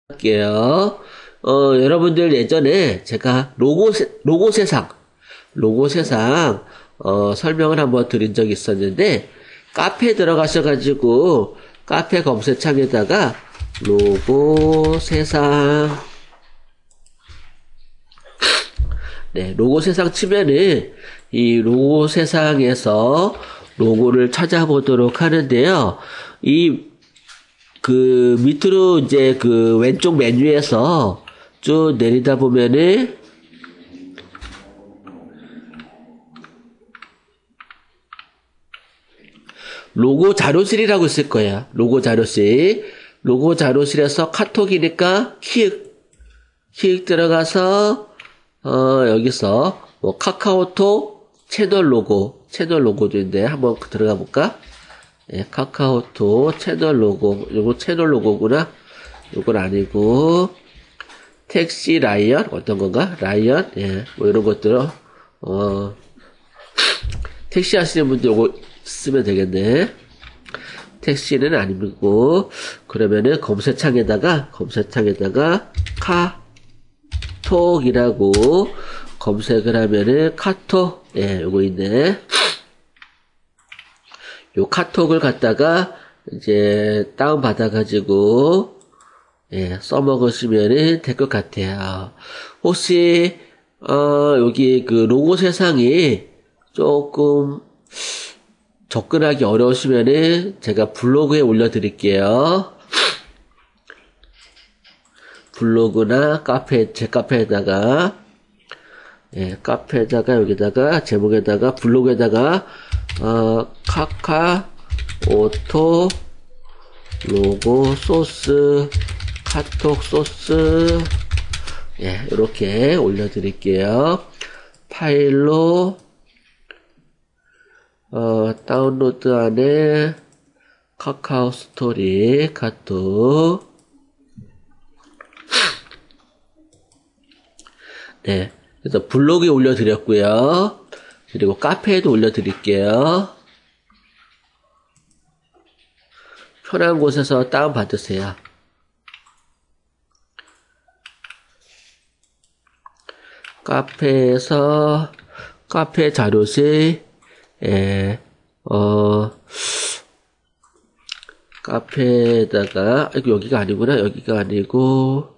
할게요. 여러분들 예전에 제가 로고 세상, 설명을 한번 드린 적이 있었는데, 카페에 들어가셔가지고, 카페 검색창에다가, 로고 세상, 네, 로고 세상 치면은, 이 로고 세상에서 로고를 찾아보도록 하는데요. 밑으로 이제 그 왼쪽 메뉴에서 쭉 내리다 보면은 로고 자료실이라고 있을 거예요. 로고 자료실. 로고 자료실에서 카톡이니까 키읔 들어가서 여기서 뭐 카카오톡 채널 로고도 있는데 한번 들어가 볼까? 예, 카카오톡 채널 로고, 요거 채널 로고구나. 요건 아니고, 택시 라이언? 어떤 건가? 라이언? 예, 뭐 이런 것들, 택시 하시는 분들 요거 쓰면 되겠네. 택시는 아니고, 그러면은 검색창에다가 카톡이라고 검색을 하면은 카톡, 예, 요거 있네. 요 카톡을 갖다가 이제 다운받아가지고 예, 써먹으시면은 될 것 같아요. 혹시 여기 그 로고 세상이 조금 접근하기 어려우시면은 제가 블로그에 올려드릴게요. 블로그나 제 카페에다가 예, 카페에다가 여기다가 제목에다가 블로그에다가 카카오톡 로고 소스 카톡 소스 예, 이렇게 올려드릴게요. 파일로 다운로드 안에 카카오 스토리 카톡 네, 그래서 블로그에 올려드렸고요. 그리고 카페에도 올려드릴게요. 편한 곳에서 다운받으세요. 카페에서 카페 자료실 예, 카페에다가 여기가 아니구나. 여기가 아니고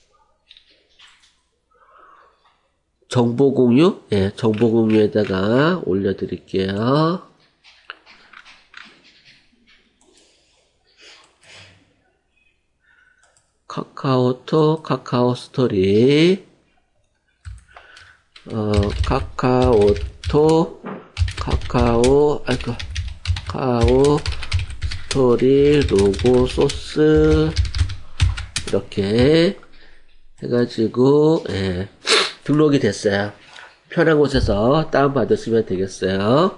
정보 공유? 예, 정보 공유에다가 올려드릴게요. 카카오톡, 카카오 스토리, 카카오톡, 카카오 스토리, 로고, 소스, 이렇게 해가지고, 예. 등록이 됐어요. 편한 곳에서 다운받으시면 되겠어요.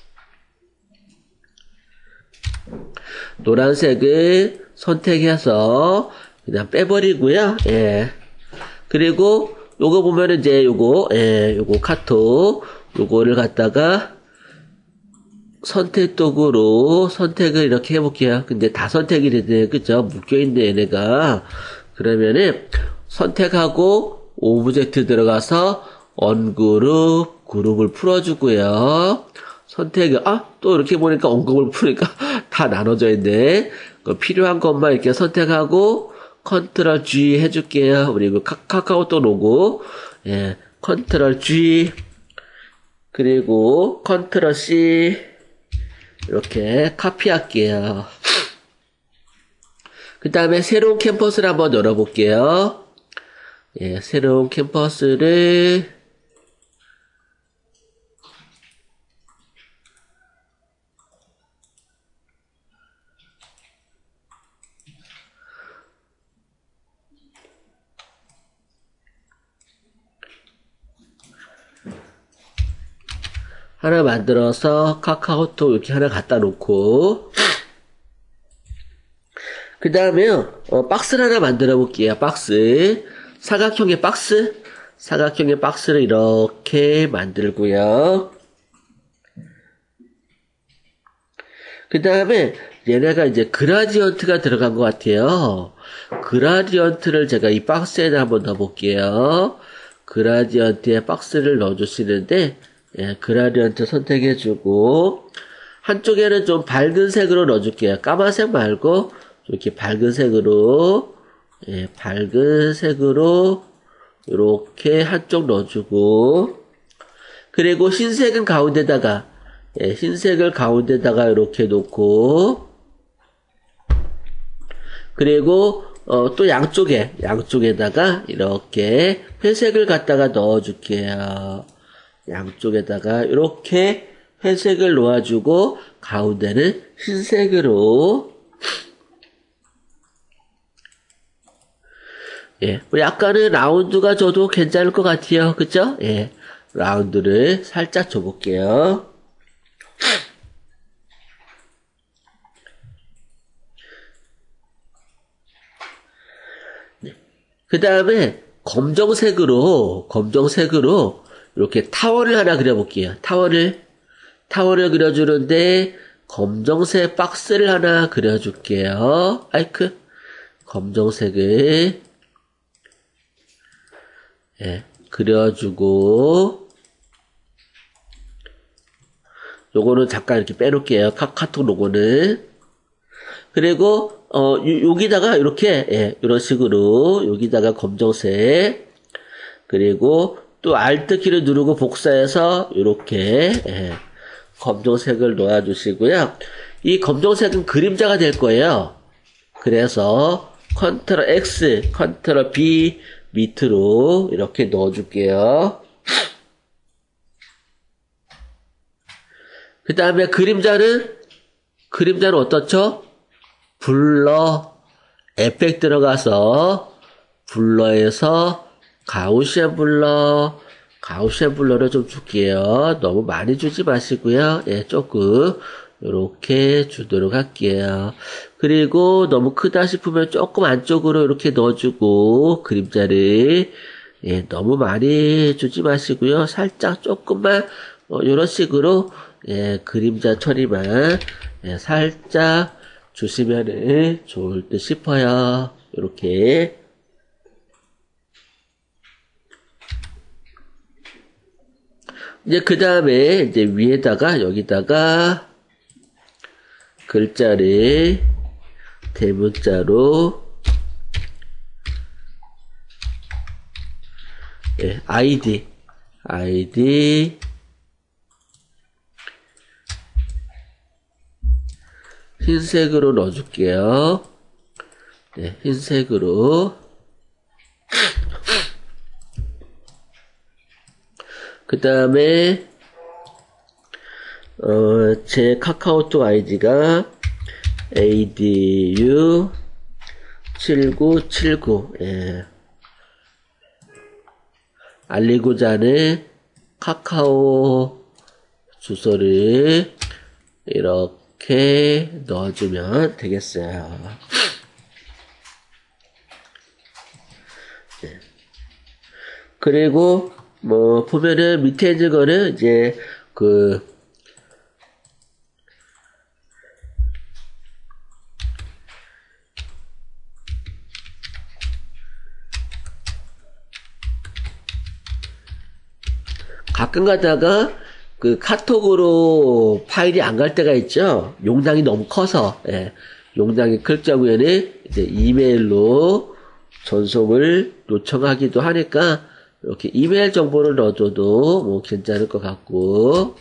노란색을 선택해서 그냥 빼버리고요. 예. 그리고 요거 보면은 이제 요거 카톡 요거를 갖다가 선택도구로 선택을 이렇게 해볼게요. 근데 다 선택이 되네. 그죠? 묶여있네 얘네가. 그러면은 선택하고 오브젝트 들어가서 그룹을 풀어주고요. 또 이렇게 보니까 언그룹을 푸니까 다 나눠져 있네. 필요한 것만 이렇게 선택하고 컨트롤 G 해줄게요. 그리고 카카오톡 로고, 예, 컨트롤 G, 그리고 컨트롤 C, 이렇게 카피할게요. 그 다음에 새로운 캠퍼스를 한번 열어볼게요. 예, 새로운 캠퍼스를 하나 만들어서 카카오톡 이렇게 하나 갖다 놓고 그 다음에 박스를 하나 만들어 볼게요. 박스 사각형의 박스를 이렇게 만들고요. 그 다음에 얘네가 이제 그라디언트가 들어간 것 같아요. 그라디언트를 제가 이 박스에 한번 넣어볼게요. 그라디언트에 박스를 넣어주시는데, 예, 그라디언트 선택해주고, 한쪽에는 좀 밝은 색으로 넣어줄게요. 까만색 말고, 이렇게 밝은 색으로, 예, 밝은 색으로, 이렇게 한쪽 넣어주고, 그리고 흰색은 가운데다가, 예, 흰색을 가운데다가 이렇게 놓고, 그리고 또 양쪽에다가 이렇게 회색을 갖다가 넣어줄게요. 양쪽에다가 이렇게 회색을 놓아주고 가운데는 흰색으로. 예, 뭐 약간은 라운드가 줘도 괜찮을 것 같아요. 그죠? 예, 라운드를 살짝 줘볼게요. 그 다음에 검정색으로 이렇게 타원을 하나 그려볼게요. 타원을 그려주는데 검정색 박스를 하나 그려줄게요. 아이크 검정색을 예, 그려주고 요거는 잠깐 이렇게 빼놓을게요. 카톡 로고는. 그리고 여기다가 이렇게 예, 이런 식으로 여기다가 검정색 그리고 또 Alt 키를 누르고 복사해서 이렇게 예, 검정색을 놓아주시고요. 이 검정색은 그림자가 될 거예요. 그래서 Ctrl X, Ctrl B 밑으로 이렇게 넣어줄게요. 그 다음에 그림자는 어떻죠? 블러 에펙 들어가서 블러에서 가우시안 블러를 좀 줄게요. 너무 많이 주지 마시고요. 예, 조금 이렇게 주도록 할게요. 그리고 너무 크다 싶으면 조금 안쪽으로 이렇게 넣어주고 그림자를 예, 너무 많이 주지 마시고요. 살짝 조금만 이런 식으로 예, 그림자 처리만 예, 살짝 주시면은 좋을 듯 싶어요. 이렇게. 이제 그 다음에 이제 위에다가 여기다가 글자를 대문자로 예, 아이디 흰색으로 넣어줄게요. 네, 흰색으로. 그 다음에, 제 카카오톡 아이디가 ADU7979, 예. 알리고자 하는 카카오 주소를 이렇게 넣어주면 되겠어요. 네. 그리고 뭐 보면은 밑에 있는 거는 이제 그 가끔 가다가 그 카톡으로 파일이 안 갈 때가 있죠. 용량이 너무 커서 예. 용량이 클 경우에는 이제 이메일로 전송을 요청하기도 하니까 이렇게 이메일 정보를 넣어줘도 뭐 괜찮을 것 같고.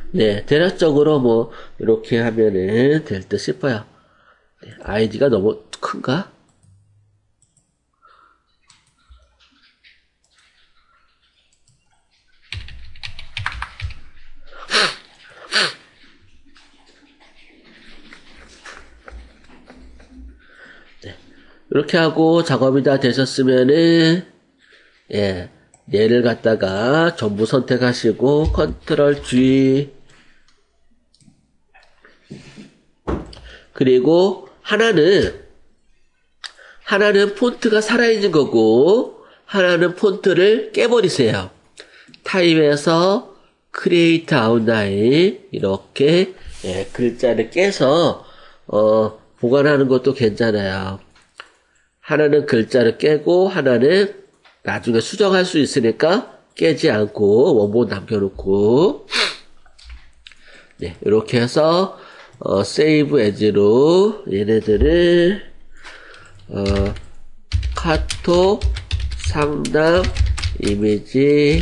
네, 대략적으로 뭐 이렇게 하면은 될 듯 싶어요. 네, 아이디가 너무 큰가? 네, 이렇게 하고 작업이 다 되셨으면은 예, 얘를 갖다가 전부 선택하시고 컨트롤 G 그리고 하나는 폰트가 살아있는 거고 하나는 폰트를 깨버리세요. 타입에서 크리에이트 아웃라인 이렇게 예, 글자를 깨서 보관하는 것도 괜찮아요. 하나는 글자를 깨고 하나는 나중에 수정할 수 있으니까 깨지 않고 원본 남겨놓고 네 이렇게 해서 세이브 에즈로 얘네들을 카톡 상담 이미지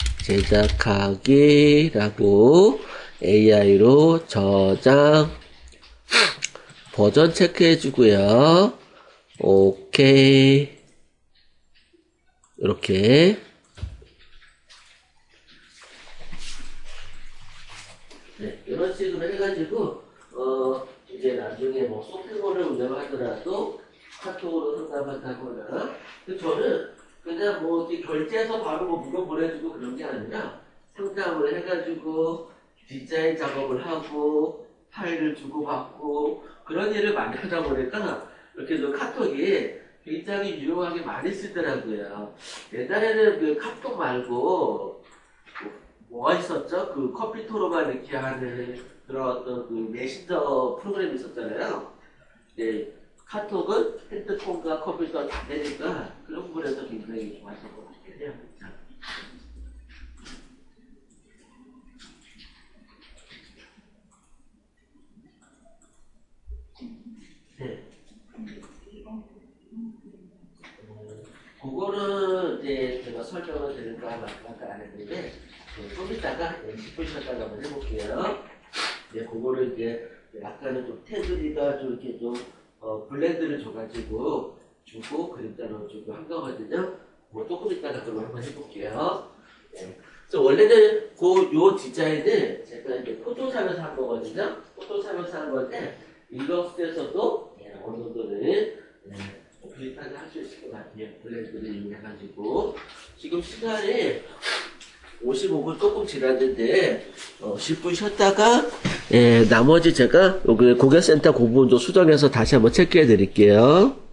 제작하기라고 AI로 저장 버전 체크해 주고요. 오케이 이렇게 네, 이런 식으로 해가지고 이제 나중에 뭐 쇼핑몰을 운영하더라도 카톡으로 상담한다거나 저는 그냥 뭐 이렇게 결제해서 바로 뭐 물건 보내주고 그런 게 아니라 상담을 해가지고 디자인 작업을 하고 파일을 주고받고 그런 일을 많이 하다 보니까 이렇게 좀 카톡이 굉장히 유용하게 많이 쓰더라고요. 옛날에는 그 카톡 말고 뭐가 있었죠? 그 컴퓨터로만 이렇게 하는 그런 어떤 그 메신저 프로그램이 있었잖아요. 네, 카톡은 핸드폰과 컴퓨터 다 되니까 그런 부분에서 굉장히 좋았던 것 같긴 해요. 네. 그거는 이제 제가 설명을 드릴까 말까 안 했는데 좀 이따가 10분 쉬었다가 한번 해볼게요. 네, 그거를 이제 약간은 좀 테두리가 좀 이렇게 좀 블렌드를 줘가지고 주고 그림자 넣어주고 한 거거든요. 뭐 조금 이따가 그걸 한번 해볼게요. 네. 그래서 원래는 요 디자인을 제가 이제 포토샵에서 한 거거든요. 포토샵에서 한 건데 일러스트에서도 어느 정도는 비슷하게 할 수 있을 것 같아요. 블렌드를 이용해가지고 지금 시간이 55분 조금 지났는데 10분 쉬었다가 나머지 제가 여기 고객센터 그 부분도 수정해서 다시 한번 체크해 드릴게요.